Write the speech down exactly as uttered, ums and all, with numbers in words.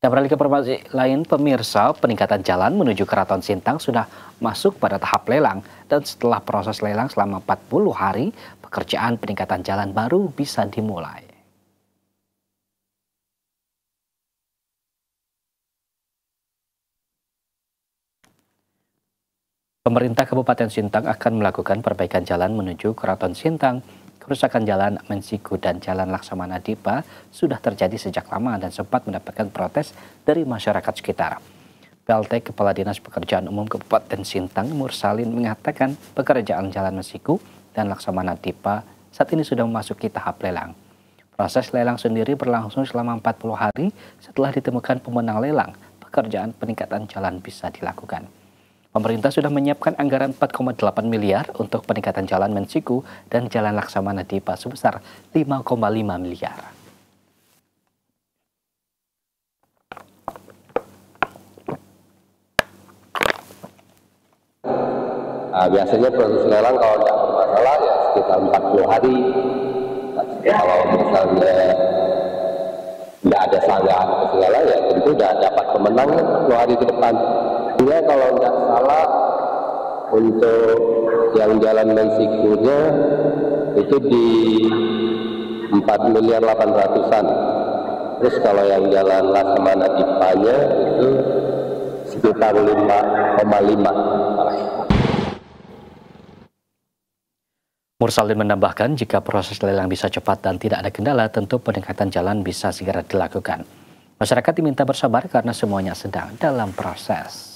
Dan beralih ke informasi lain, pemirsa, peningkatan jalan menuju Keraton Sintang sudah masuk pada tahap lelang. Dan setelah proses lelang selama empat puluh hari, pekerjaan peningkatan jalan baru bisa dimulai. Pemerintah Kabupaten Sintang akan melakukan perbaikan jalan menuju Keraton Sintang. Kerusakan jalan Mensiku dan Jalan Laksamana Dipa sudah terjadi sejak lama dan sempat mendapatkan protes dari masyarakat sekitar. P L T Kepala Dinas Pekerjaan Umum Kabupaten Sintang, Mursalin, mengatakan pekerjaan Jalan Mensiku dan Laksamana Dipa saat ini sudah memasuki tahap lelang. Proses lelang sendiri berlangsung selama empat puluh hari. Setelah ditemukan pemenang lelang, pekerjaan peningkatan jalan bisa dilakukan. Pemerintah sudah menyiapkan anggaran empat koma delapan miliar untuk peningkatan jalan Mensiku dan Jalan Laksamana Dipa sebesar lima koma lima miliar. Nah, biasanya proses lelang kalau tidak bermasalah ya sekitar empat puluh hari. Kalau misalnya tidak ada sanggahan atau segala ya tentu sudah dapat pemenang empat puluh hari ke depan. Ya, kalau nggak salah untuk yang jalan Mensikunya itu di empat miliar delapan ratusan. Terus kalau yang jalan Laksamana Dipanya itu sekitar lima koma lima. Mursalin menambahkan jika proses lelang bisa cepat dan tidak ada kendala, tentu peningkatan jalan bisa segera dilakukan. Masyarakat diminta bersabar karena semuanya sedang dalam proses.